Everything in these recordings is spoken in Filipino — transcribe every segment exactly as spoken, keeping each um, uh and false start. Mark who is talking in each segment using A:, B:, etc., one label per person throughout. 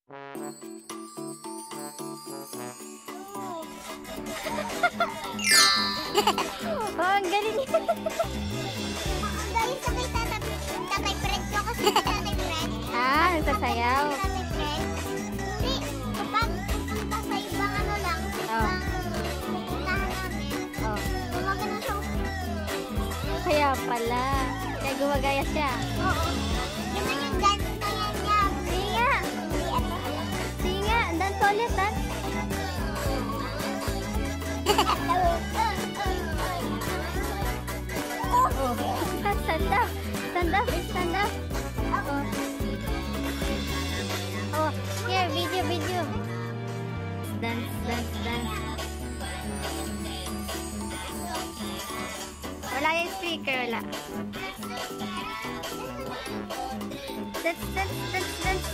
A: Oh, ang galing.
B: Dahil sabay tatay, tatay friend ko kasi tatay friend.
A: Ah, nagsasayaw.
B: Tatay friend. Hindi, kapag pupunta sa ibang ano lang, sa
A: Oh.
B: ibang pupuntahan namin,
A: Oh,
B: gumagano siya.
A: kaya pala. Kaya gumagaya siya.
B: Oo. Yun na yung dance na yan niya.
A: Sige nga. Sige nga, dance ulit, dance. Oh, stand up. Stand up, stand up. Oh. Oh, here, video, video. Dance, dance, dance. Wala yung speaker, wala. Dance, dance, dance, dance.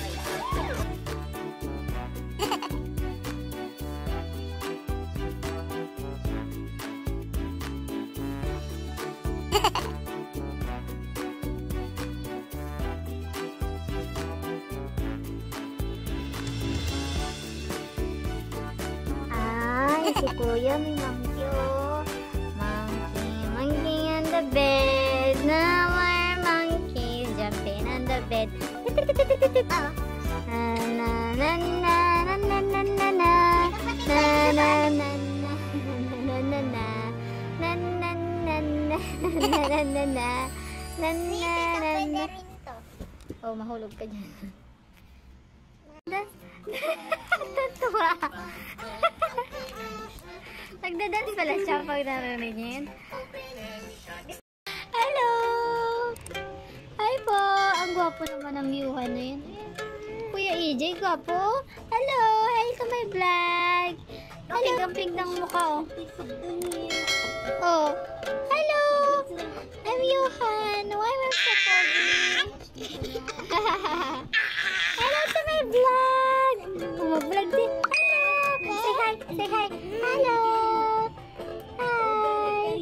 A: Ay, si Kuya may monkey, oh. Monkey, monkey on the bed. No more monkeys jumping on the bed.
B: Oh.
A: Na na na na na na na na na. Na na na na na na na. Na na na na na na na na. Na na
B: Sige,
A: na
B: pwede
A: na.
B: rin to.
A: Oh, mahulog ka dyan. Tatuwa. Nagdadance pala siya pag narinig niya yun. Hello! Hi po! Ang gwapo naman ng viewhan na yun. Kuya E J, gwapo. Hello! Hi to my vlog! Pink-pink ng mukha, oh. Oh. Hello! I'm Johan. Why am I so pogi? Hello to my vlog! Mag-vlog din. Hello! Say hi! Say hi! Hello! Hi!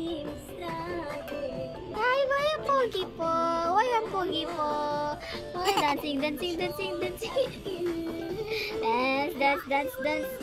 A: Hi! Why ang pogi po? Why ang pogi po? Why dancing, dancing, dancing, dancing? Dance, dance, dance, dance.